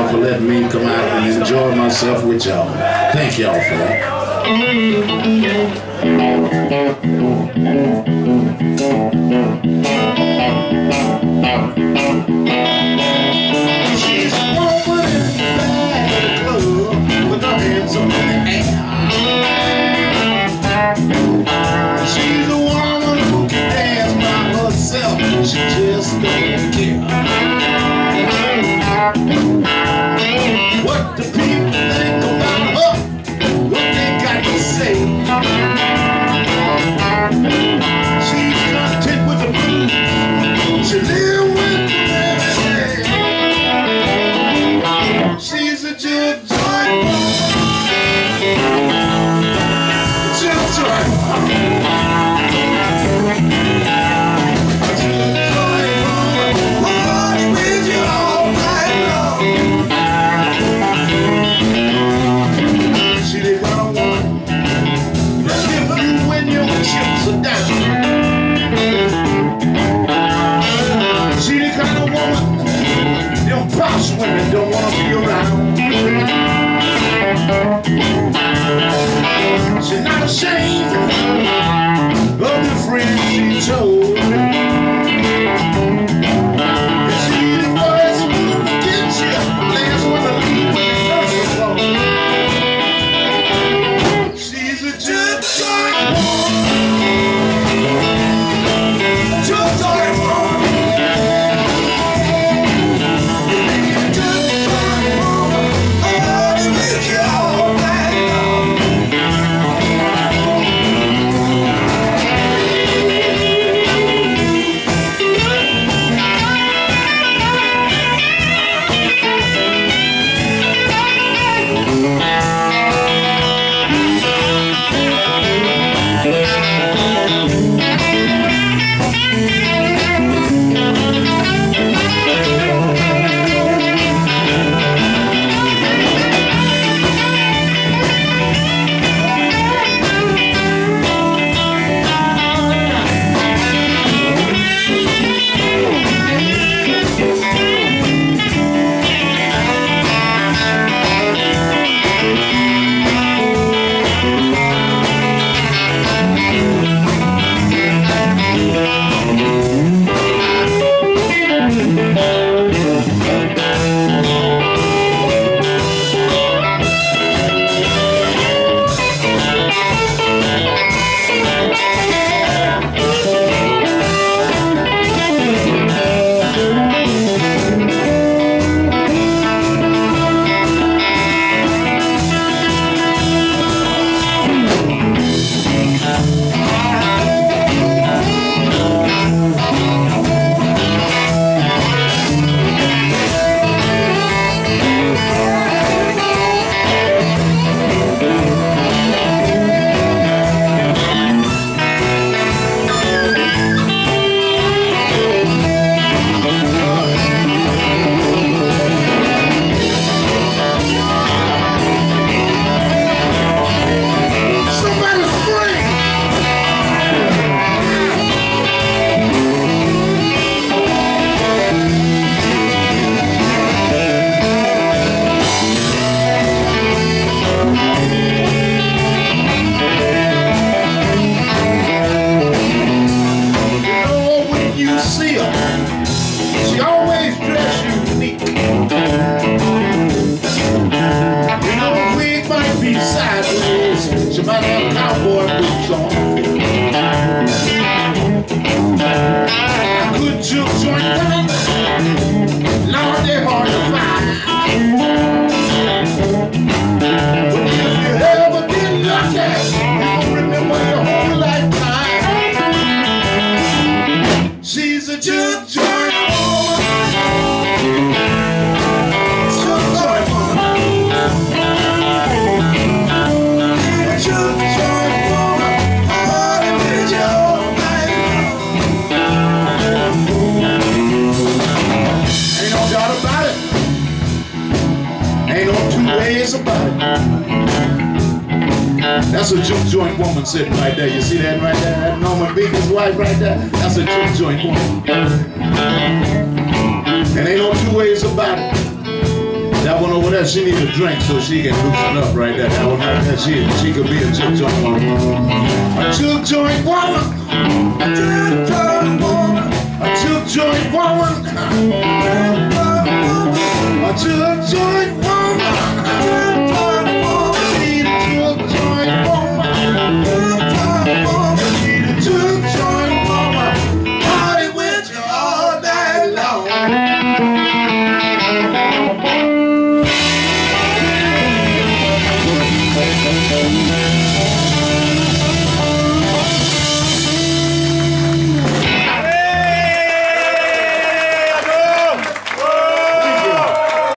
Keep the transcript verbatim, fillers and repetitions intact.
y'all for letting me come out and enjoy myself with y'all. Thank y'all for that. She's a woman in the back of the club with her hands up in the air. She's a woman who can dance by herself. She just don't care what the people think about her, what they got to say. She's content with the blues. She live with the melody. She's a juke joint woman. Juke joint woman. Women don't want to be around. She's not ashamed of the friends she told. And she the first one to get you, last one to leave when it doesn't flow. She's a juke joint woman. Juke joint woman. She might have cowboy boots on. Good juke joint women, Lord, they're hard to find. But if you ever get lucky, you'll remember your whole lifetime. She's a juke joint woman. Juke joint woman. About it. That's a juke joint woman sitting right there. You see that right there? That Norman Beacon's wife right there? That's a juke joint woman. And ain't no two ways about it. That one over there, she needs a drink so she can loosen up right there. That one right there, she, she could be a juke joint woman. A juke joint woman. A juke joint woman. A juke joint woman. A juke joint woman.